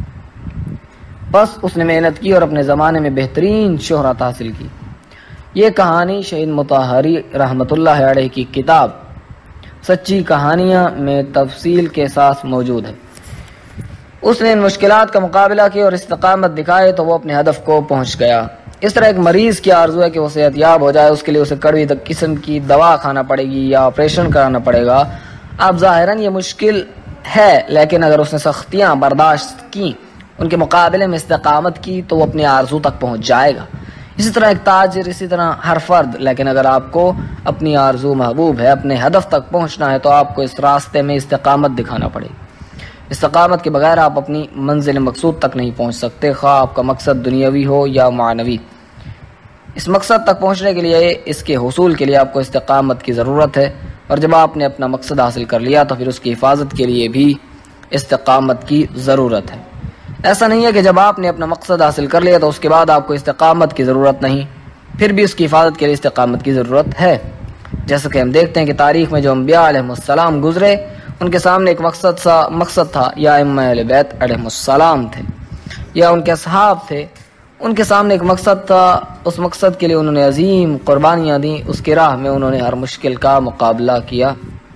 بس اس نے محنت کی اور اپنے زمانے میں بہترین شہرت حاصل کی۔ یہ کہانی شہید مطہری رحمۃ اللہ علیہ کی کتاب سچی کہانیاں میں تفصیل کے ساتھ موجود ہے۔ اس نے ان مشکلات کا مقابلہ کیا اور استقامت دکھائے تو وہ اپنے ہدف کو پہنچ گیا۔ اس طرح ایک مریض کی آرزو ہے کہ وہ صحت یاب ہو جائے، اس کے لیے اسے کڑوی قسم کی دوا کھانا پڑے گی یا آپریشن کرانا پڑے گا۔ اب ظاہراً یہ مشکل ہے، لیکن اگر اس نے سختیاں برداشت کی، ان کے مقابلے میں استقامت کی تو وہ اپنی آرزو تک پہنچ جائے گا۔ اسی طرح ایک تاجر، اسی طرح ہر فرد، لیکن اگر آپ کو اپنی آرزو محبوب ہے، اپنے ہدف تک پہنچنا ہے تو آپ کو اس راستے میں استقامت دکھانا پڑے گی۔ استقامت کے بغیر آپ اپنی منزل مقصود تک نہیں پہنچ سکتے، خواہ آپ کا مقصد دنیاوی ہو یا معنوی۔ اس مقصد تک پہنچنے کے لیے، اس کے حصول کے لیے آپ کو استقامت کی ضرورت ہے، اور جب آپ نے اپنا مقصد حاصل کر لیا تو پھر اس کی حفاظت کے لیے بھی استقامت کی ضرورت ہے۔ ایسا نہیں ہے کہ جب آپ نے اپنا مقصد حاصل کر لیا تو اس کے بعد آپ کو استقامت کی ضرورت نہیں، پھر بھی اس کی حفاظت کے لیے استقامت کی ضرورت ہے۔ جیسا کہ ہم دیکھتے ہیں کہ تاریخ میں جو انبیاء علیہ السلام گزرے، ان کے سامنے ایک مقصد سا مقصد تھا، یا ائمہ اہل بیت علیہ السلام تھے یا ان کے اصحاب تھے، ان کے سامنے ایک مقصد تھا۔ اس مقصد کے لیے انہوں نے عظیم قربانیاں دیں، اس کی راہ میں انہوں نے ہر مشکل کا مقابلہ کیا۔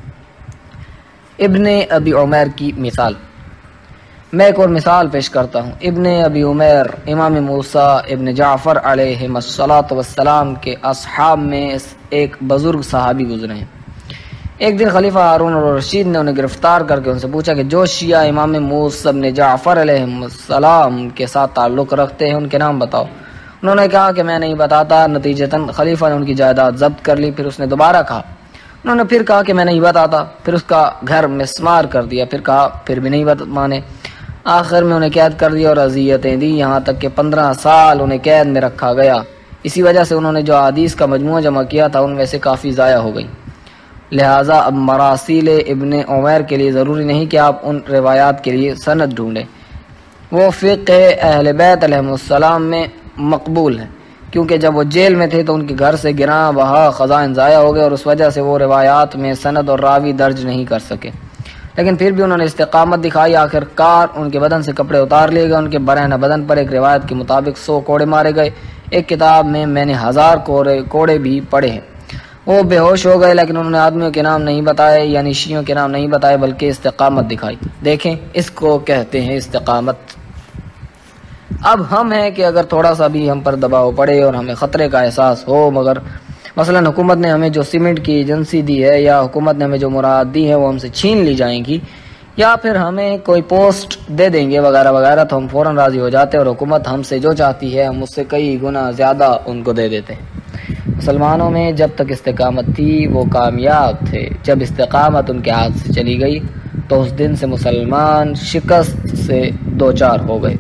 ابن ابی عمیر کی مثال، میں ایک اور مثال پیش کرتا ہوں۔ ابن ابی عمیر امام موسیٰ ابن جعفر علیہ السلام کے اصحاب میں ایک بزرگ صحابی گزرے ہیں۔ ایک دن خلیفہ ہارون الرشید نے انہیں گرفتار کر کے ان سے پوچھا کہ جو شیعہ امام موسیٰ ابن جعفر علیہ السلام کے ساتھ تعلق رکھتے ہیں ان کے نام بتاؤ۔ انہوں نے کہا کہ میں نہیں بتاتا۔ نتیجتاً خلیفہ نے ان کی جائیداد ضبط کر لی۔ پھر اس نے دوبارہ کہا، انہوں نے پھر کہا کہ میں نہیں بتاتا۔ پھر اس کا گھر مسمار کر دیا، پھر کہا، پھر بھی نہیں مانے۔ آخر میں انہیں قید کر دیا اور اذیتیں دی، یہاں تک کہ پندرہ سال انہیں قید میں رکھا گیا۔ اسی وجہ سے انہوں نے جو احادیث کا مجموعہ جمع کیا تھا ان میں سے کافی ضائع ہو گئی۔ لہٰذا اب مراسیل ابن عمیر کے لیے ضروری نہیں کہ آپ ان روایات کے لیے سند ڈھونڈیں، وہ فقہ اہل بیت علیہ السلام میں مقبول ہیں، کیونکہ جب وہ جیل میں تھے تو ان کے گھر سے گراں بہا خزائن ضائع ہو گئے اور اس وجہ سے وہ روایات میں سند اور راوی درج نہیں کر سکے، لیکن پھر بھی انہوں نے استقامت دکھائی۔ آخر کار ان کے بدن سے کپڑے اتار لیے گئے، ان کے برہنہ بدن پر ایک روایت کے مطابق سو کوڑے مارے گئے۔ ایک کتاب میں میں نے ہزار کوڑے کوڑے بھی پڑھے ہیں۔ وہ بے ہوش ہو گئے، لیکن انہوں نے آدمیوں کے نام نہیں بتائے، یعنی شیعوں کے نام نہیں بتائے، بلکہ استقامت دکھائی۔ دیکھیں، اس کو کہتے ہیں استقامت۔ اب ہم ہیں کہ اگر تھوڑا سا بھی ہم پر دباؤ پڑے اور ہمیں خطرے کا احساس ہو، مگر مثلا حکومت نے ہمیں جو سیمنٹ کی ایجنسی دی ہے یا حکومت نے ہمیں جو مراد دی ہے وہ ہم سے چھین لی جائیں گی، یا پھر ہمیں کوئی پوسٹ دے دیں گے وغیرہ وغیرہ، تو ہم فوراً راضی ہو جاتے ہیں، اور حکومت ہم سے جو چاہتی ہے ہم اس سے کئی گنا زیادہ ان کو دے دیتے ہیں۔ مسلمانوں میں جب تک استقامت تھی وہ کامیاب تھے، جب استقامت ان کے ہاتھ سے چلی گئی تو اس دن سے مسلمان شکست سے دوچار ہو گئے،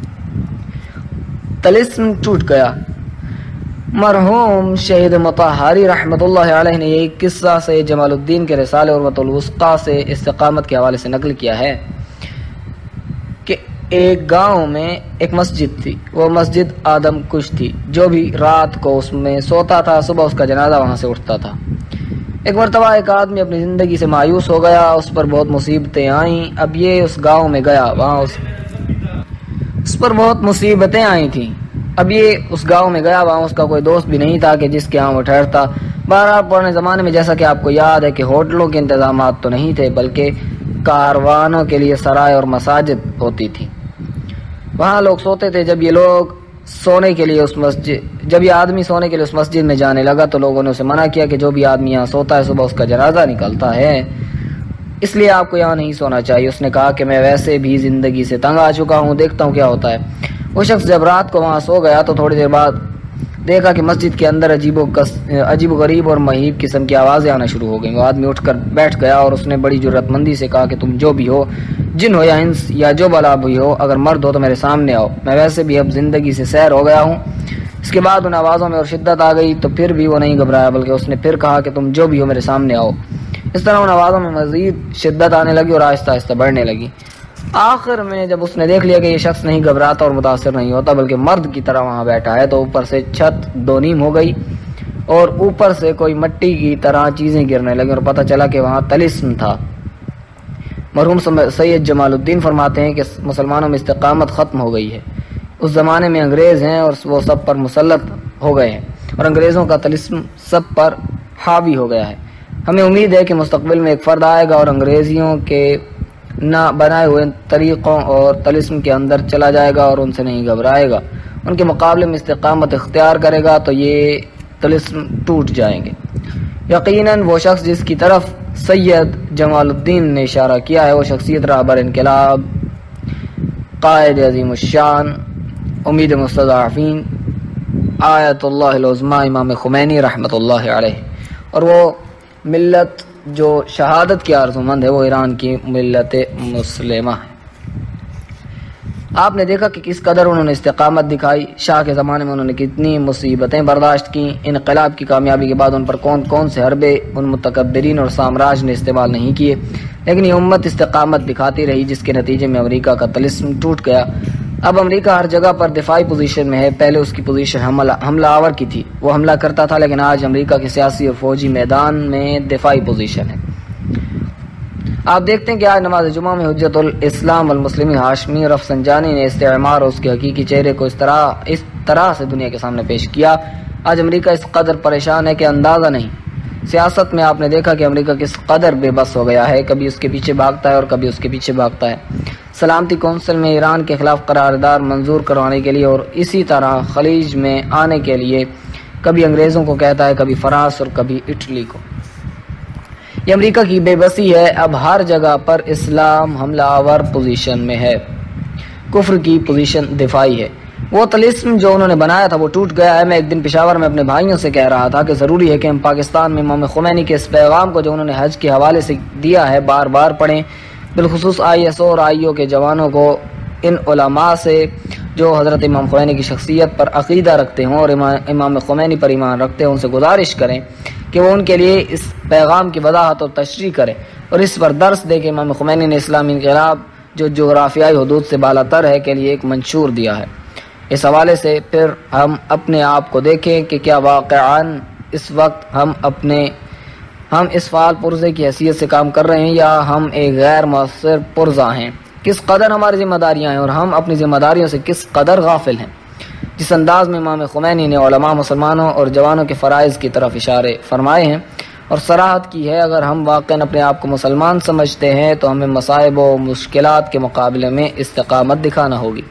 طلسم ٹوٹ گیا۔ مرحوم شہید مطہری رحمۃ اللہ علیہ نے یہ قصہ سے جمال الدین کے رسالے عروۃ الوثقی سے استقامت کے حوالے سے نقل کیا ہے کہ ایک گاؤں میں ایک مسجد تھی، وہ مسجد آدم کش تھی، جو بھی رات کو اس میں سوتا تھا صبح اس کا جنازہ وہاں سے اٹھتا تھا۔ ایک مرتبہ ایک آدمی اپنی زندگی سے مایوس ہو گیا، اس پر بہت مصیبتیں آئیں۔ اب یہ اس گاؤں میں گیا، وہاں اس, اس پر بہت مصیبتیں آئی تھیں۔ اب یہ اس گاؤں میں گیا، وہاں اس کا کوئی دوست بھی نہیں تھا کہ جس کے ہاں وہ ٹھہرتا۔ بہرحال پرانے زمانے میں جیسا کہ آپ کو یاد ہے کہ ہوٹلوں کے انتظامات تو نہیں تھے، بلکہ کاروانوں کے لیے سرائے اور مساجد ہوتی تھی، وہاں لوگ سوتے تھے۔ جب یہ لوگ سونے کے لیے اس مسجد جب یہ آدمی سونے کے لیے اس مسجد میں جانے لگا تو لوگوں نے اسے منع کیا کہ جو بھی آدمی یہاں سوتا ہے صبح اس کا جنازہ نکلتا ہے، اس لیے آپ کو یہاں نہیں سونا چاہیے۔ اس نے کہا کہ میں ویسے بھی زندگی سے تنگ آ چکا ہوں، دیکھتا ہوں کیا ہوتا ہے۔ وہ شخص جب رات کو وہاں سو گیا تو تھوڑی دیر بعد دیکھا کہ مسجد کے اندر عجیب و عجیب و غریب اور مہیب قسم کی آوازیں آنا شروع ہو گئیں۔ وہ آدمی اٹھ کر بیٹھ گیا اور اس نے بڑی جرات مندی سے کہا کہ تم جو بھی ہو، جن ہو یا انس یا جو بلا بھی ہو، اگر مرد ہو تو میرے سامنے آؤ، میں ویسے بھی اب زندگی سے سیر ہو گیا ہوں۔ اس کے بعد ان آوازوں میں اور شدت آ گئی تو پھر بھی وہ نہیں گھبرایا، بلکہ اس نے پھر کہا کہ تم جو بھی ہو میرے سامنے آؤ۔ اس طرح ان آوازوں میں مزید شدت آنے لگی اور آہستہ آہستہ بڑھنے لگی۔ آخر میں جب اس نے دیکھ لیا کہ یہ شخص نہیں گھبراتا اور متاثر نہیں ہوتا بلکہ مرد کی طرح وہاں بیٹھا ہے، تو اوپر سے چھت دو نیم ہو گئی اور اوپر سے کوئی مٹی کی طرح چیزیں گرنے لگیں اور پتہ چلا کہ وہاں طلسم تھا۔ مرحوم سید جمال الدین فرماتے ہیں کہ مسلمانوں میں استقامت ختم ہو گئی ہے۔ اس زمانے میں انگریز ہیں اور وہ سب پر مسلط ہو گئے ہیں اور انگریزوں کا طلسم سب پر حاوی ہو گیا ہے۔ ہمیں امید ہے کہ مستقبل میں ایک فرد آئے گا اور انگریزیوں کے نہ بنائے ہوئے طریقوں اور طلسم کے اندر چلا جائے گا اور ان سے نہیں گھبرائے گا، ان کے مقابلے میں استقامت اختیار کرے گا تو یہ طلسم ٹوٹ جائیں گے۔ یقیناً وہ شخص جس کی طرف سید جمال الدین نے اشارہ کیا ہے وہ شخصیت رہبر انقلاب، قائد عظیم الشان، امید مستضعفین، آیت اللہ العظمیٰ امام خمینی رحمۃ اللہ علیہ، اور وہ ملت جو شہادت کی آرزومند ہے وہ ایران کی ملت مسلمہ ہے۔ آپ نے دیکھا کہ کس قدر انہوں نے استقامت دکھائی۔ شاہ کے زمانے میں انہوں نے کتنی مصیبتیں برداشت کی۔ انقلاب کی کامیابی کے بعد ان پر کون کون سے حربے ان متکبرین اور سامراج نے استعمال نہیں کیے، لیکن یہ امت استقامت دکھاتی رہی، جس کے نتیجے میں امریکہ کا طلسم ٹوٹ گیا۔ اب امریکہ ہر جگہ پر دفاعی پوزیشن میں ہے، پہلے اس کی پوزیشن حملہ حملہ آور کی تھی، وہ حملہ کرتا تھا، لیکن آج امریکہ کے سیاسی اور فوجی میدان میں دفاعی پوزیشن ہے۔ آپ دیکھتے ہیں کہ آج نماز جمعہ میں حجت الاسلام المسلمین ہاشمی رفسنجانی نے استعمار اور اس کے حقیقی چہرے کو اس طرح اس طرح سے دنیا کے سامنے پیش کیا۔ آج امریکہ اس قدر پریشان ہے کہ اندازہ نہیں۔ سیاست میں آپ نے دیکھا کہ امریکہ کس قدر بے بس ہو گیا ہے، کبھی اس کے پیچھے بھاگتا ہے اور کبھی اس کے پیچھے بھاگتا ہے۔ سلامتی کونسل میں ایران کے خلاف قرارداد منظور کروانے کے لیے اور اسی طرح خلیج میں آنے کے لیے کبھی انگریزوں کو کہتا ہے، کبھی فرانس اور کبھی اٹلی کو۔ یہ امریکہ کی بے بسی ہے۔ اب ہر جگہ پر اسلام حملہ آور پوزیشن میں ہے، کفر کی پوزیشن دفاعی ہے۔ وہ طلسم جو انہوں نے بنایا تھا وہ ٹوٹ گیا ہے۔ میں ایک دن پشاور میں اپنے بھائیوں سے کہہ رہا تھا کہ ضروری ہے کہ ہم پاکستان میں امام خمینی کے اس پیغام کو جو انہوں نے حج کے حوالے سے دیا ہے بار بار پڑھیں۔ بالخصوص آئی ایس او اور آئی او کے جوانوں کو ان علماء سے جو حضرت امام خمینی کی شخصیت پر عقیدہ رکھتے ہوں اور امام خمینی پر ایمان رکھتے ہیں ان سے گزارش کریں کہ وہ ان کے لیے اس پیغام کی وضاحت اور تشریح کریں اور اس پر درس دے کہ امام خمینی نے اسلامی انقلاب جو جغرافیائی حدود سے بالا تر ہے کے لیے ایک منشور دیا ہے۔ اس حوالے سے پھر ہم اپنے آپ کو دیکھیں کہ کیا واقعاً اس وقت ہم اپنے ہم اس فعال پرزے کی حیثیت سے کام کر رہے ہیں یا ہم ایک غیر مؤثر پرزہ ہیں، کس قدر ہماری ذمہ داریاں ہیں اور ہم اپنی ذمہ داریوں سے کس قدر غافل ہیں۔ جس انداز میں امام خمینی نے علماء مسلمانوں اور جوانوں کے فرائض کی طرف اشارے فرمائے ہیں اور صراحت کی ہے، اگر ہم واقعاً اپنے آپ کو مسلمان سمجھتے ہیں تو ہمیں مصائب و مشکلات کے مقابلے میں استقامت دکھانا ہوگی۔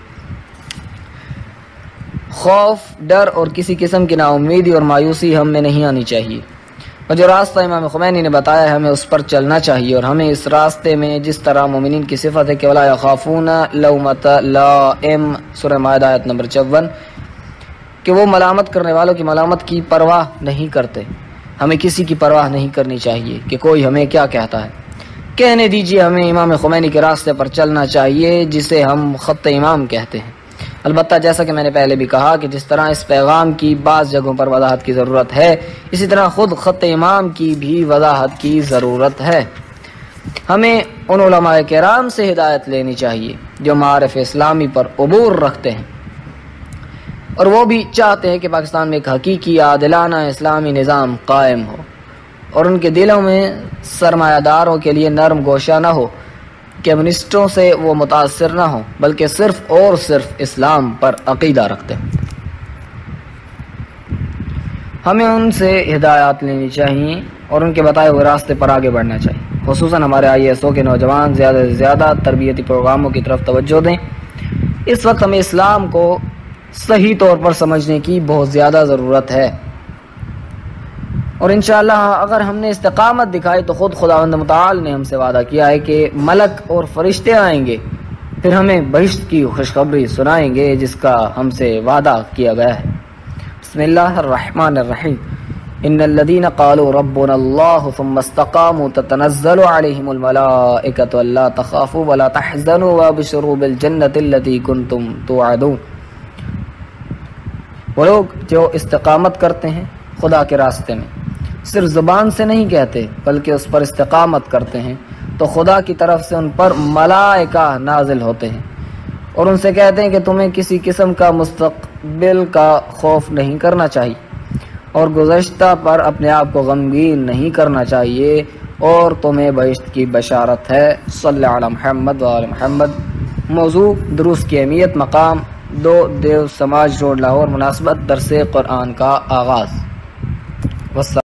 خوف، ڈر اور کسی قسم کی نا امیدی اور مایوسی ہم میں نہیں آنی چاہیے، اور جو راستہ امام خمینی نے بتایا ہے ہمیں اس پر چلنا چاہیے، اور ہمیں اس راستے میں جس طرح مومنین کی صفت ہے کہ وَلَا يَخَافُونَ لَوْمَةَ لَائِمٍ سورہ مائدہ آیت نمبر چون، کہ وہ ملامت کرنے والوں کی ملامت کی پرواہ نہیں کرتے، ہمیں کسی کی پرواہ نہیں کرنی چاہیے کہ کوئی ہمیں کیا کہتا ہے۔ کہنے دیجیے ہمیں امام خمینی کے راستے پر چلنا چاہیے جسے ہم خط امام کہتے ہیں۔ البتہ جیسا کہ میں نے پہلے بھی کہا کہ جس طرح اس پیغام کی بعض جگہوں پر وضاحت کی ضرورت ہے، اسی طرح خود خط امام کی بھی وضاحت کی ضرورت ہے۔ ہمیں ان علماء کرام سے ہدایت لینی چاہیے جو معارف اسلامی پر عبور رکھتے ہیں اور وہ بھی چاہتے ہیں کہ پاکستان میں ایک حقیقی عادلانہ اسلامی نظام قائم ہو اور ان کے دلوں میں سرمایہ داروں کے لیے نرم گوشہ نہ ہو، کمیونسٹوں سے وہ متاثر نہ ہوں بلکہ صرف اور صرف اسلام پر عقیدہ رکھتے ہیں۔ ہمیں ان سے ہدایات لینی چاہیے اور ان کے بتائے ہوئے راستے پر آگے بڑھنا چاہیے۔ خصوصاً ہمارے آئی ایس او کے نوجوان زیادہ سے زیادہ تربیتی پروگراموں کی طرف توجہ دیں۔ اس وقت ہمیں اسلام کو صحیح طور پر سمجھنے کی بہت زیادہ ضرورت ہے، اور انشاءاللہ اگر ہم نے استقامت دکھائی تو خود خداوند متعال نے ہم سے وعدہ کیا ہے کہ ملک اور فرشتے آئیں گے پھر ہمیں بہشت کی خوشخبری سنائیں گے جس کا ہم سے وعدہ کیا گیا ہے۔ بسم اللہ الرحمن الرحیم۔ ان الذين قالوا ربنا الله ثم استقاموا تتنزل عليهم الملائكة الا تخافوا ولا تحزنوا وابشروا بالجنة التي كنتم توعدون۔ وہ لوگ جو استقامت کرتے ہیں خدا کے راستے میں، صرف زبان سے نہیں کہتے بلکہ اس پر استقامت کرتے ہیں، تو خدا کی طرف سے ان پر ملائکہ نازل ہوتے ہیں اور ان سے کہتے ہیں کہ تمہیں کسی قسم کا مستقبل کا خوف نہیں کرنا چاہیے اور گزشتہ پر اپنے آپ کو غمگین نہیں کرنا چاہیے، اور تمہیں بہشت کی بشارت ہے۔ صلی علی محمد و آل محمد۔ موضوع دروس کی اہمیت، مقام دو دیو سماج روڈ لاہور، مناسبت درس قرآن کا آغاز۔ والسلام